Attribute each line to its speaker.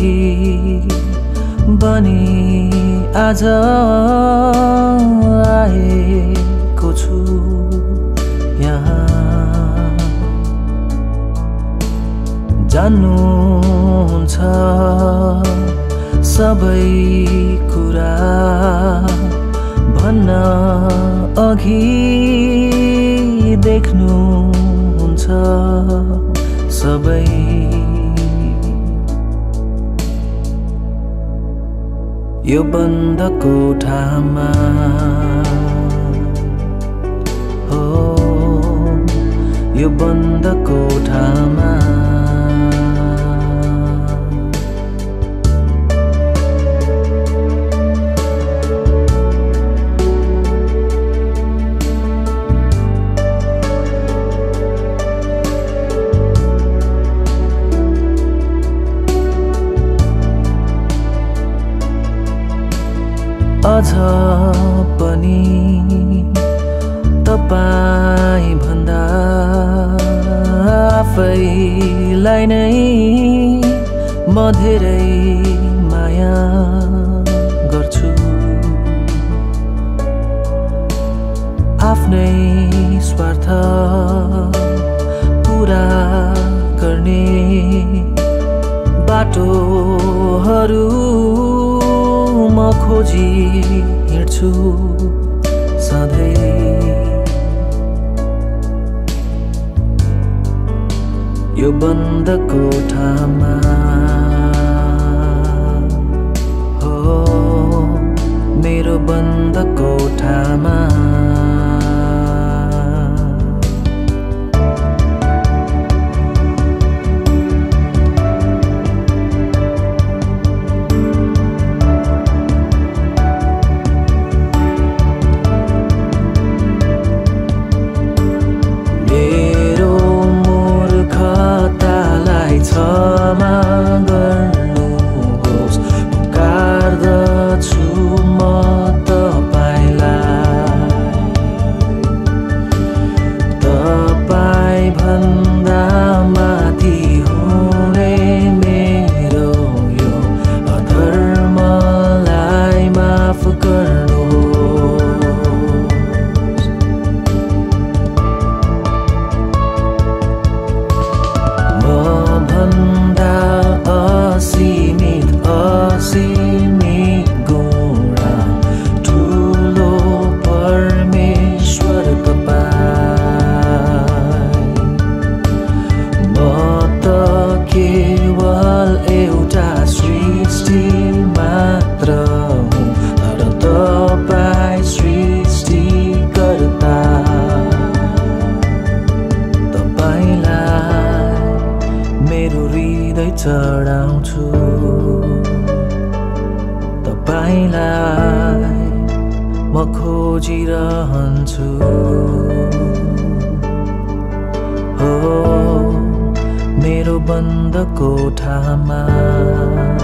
Speaker 1: लागि बनी आज आएको छु यहाँ। जान्नुहुन्छ सबै कुरा भन्न अघि देख्नुहुन्छ सबै। यो बन्द कोठामा हो, यो बन्द कोठामा अझ पनि तपाईं भन्दा आफैलाई नै म धेरै माया गर्छु। आफ्नै स्वार्थ पूरा गर्ने बाटोहरू म खोजी हिँड्छु सधैँ। यो बन्द कोठामा हो, मेरो बन्द कोठामा क्षमा गर्नुहोस्, पुकार्दछु म तपाईलाई। तपाईँ भन्दा माथि हुने मेरो यो अधर्मलाई माफ गर्नुहोस्। भन्दा असीमित गुणा ठुलो परमेश्वर तपाईँ। म त केवल एउटा सृष्टि मात्र हुँ, तर तपाईँ सृष्टिकर्ता। तपाईलाई मेरो हृदय चढाउँछु, तपाईलाई म खोजिरहन्छु। हो, मेरो बन्द कोठामा।